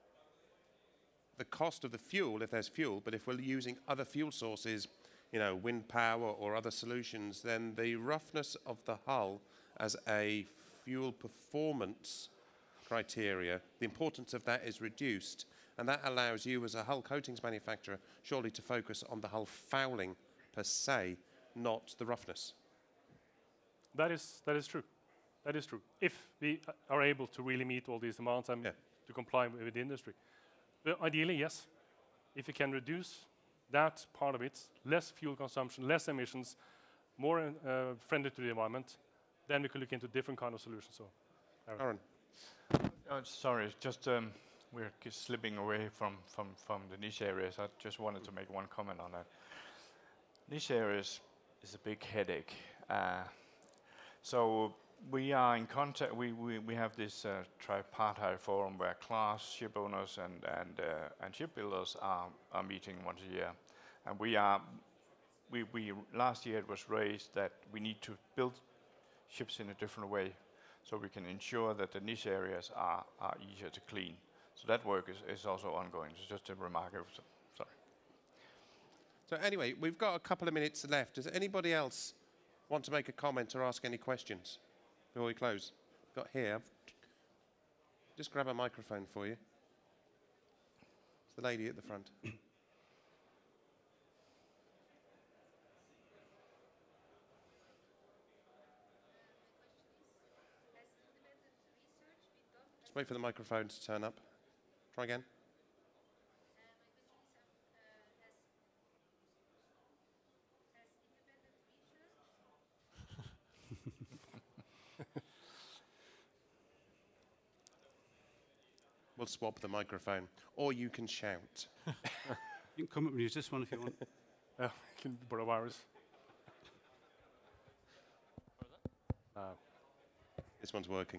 The cost of the fuel, if there's fuel, but if we're using other fuel sources, you know, wind power or other solutions, then the roughness of the hull as a fuel performance criteria, the importance of that is reduced, and that allows you as a hull coatings manufacturer surely to focus on the hull fouling per se, not the roughness. That is, that is true. That is true. If we are able to really meet all these demands and yeah. to comply with the industry. But ideally, yes. If you can reduce that part of it, less fuel consumption, less emissions, more uh, friendly to the environment, then we can look into different kind of solutions. So, Aaron. Aaron. Oh, sorry, just um, we're slipping away from, from, from the niche areas. I just wanted to make one comment on that. Niche areas is a big headache. Uh, so we are in contact, we, we, we have this uh, tripartite forum where class, ship owners and, and, uh, and shipbuilders are, are meeting once a year. And we are, we, we, last year it was raised that we need to build ships in a different way so we can ensure that the niche areas are, are easier to clean. So that work is, is also ongoing. It's just a remark. Sorry. So anyway, we've got a couple of minutes left. Does anybody else want to make a comment or ask any questions before we close? Got here. Just grab a microphone for you. It's the lady at the front. Just wait for the microphone to turn up. Try again. We'll swap the microphone, or you can shout. You can come up and use this one if you want. Yeah, can borrow virus. Uh, This one's working.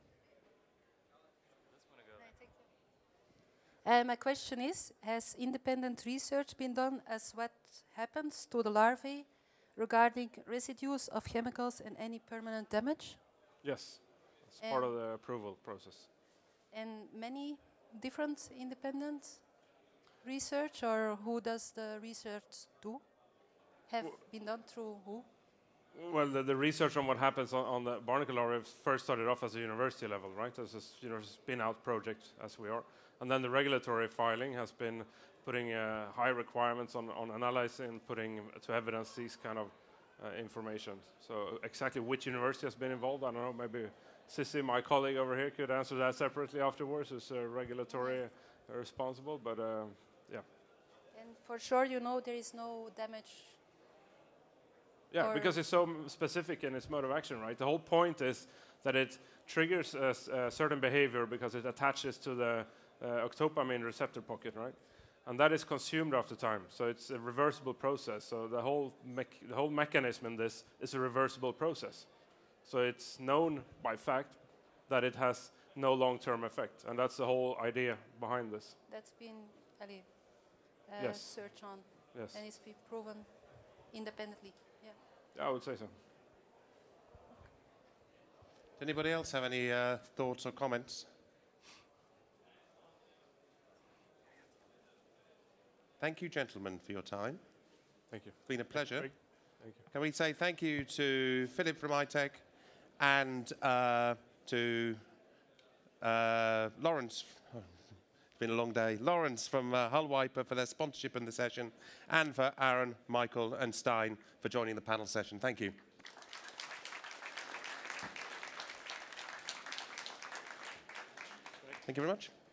Uh, my question is, has independent research been done as what happens to the larvae regarding residues of chemicals and any permanent damage? Yes, it's part of the approval process. And many different independent research, or who does the research do? Have w been done through who? Well, the, the research on what happens on, on the barnacle larvae first started off as a university level, right? As a you know, spin-out project, as we are. And then the regulatory filing has been putting uh, high requirements on, on analyzing and putting to evidence these kind of uh, information. So exactly which university has been involved, I don't know, maybe Sissy, my colleague over here, could answer that separately afterwards as uh, regulatory uh, responsible, but uh, yeah. And for sure you know there is no damage. Yeah, because it's so m specific in its mode of action, right? The whole point is that it triggers a, a certain behavior because it attaches to the uh, octopamine receptor pocket, right? And that is consumed after time, so it's a reversible process. So the whole mech the whole mechanism in this is a reversible process. So it's known by fact that it has no long-term effect, and that's the whole idea behind this. That's been uh, yes. search on, yes. and it's been proven independently. Yeah. Yeah, I would say so. Does anybody else have any uh, thoughts or comments? Thank you, gentlemen, for your time. Thank you. It's been a pleasure. Thank you. Can we say thank you to Philip from I TEC and uh, to uh, Lawrence. Oh, it's been a long day. Lawrence from uh, HullWiper for their sponsorship in the session, and for Aaron, Michael, and Stein for joining the panel session. Thank you. Thank you very much.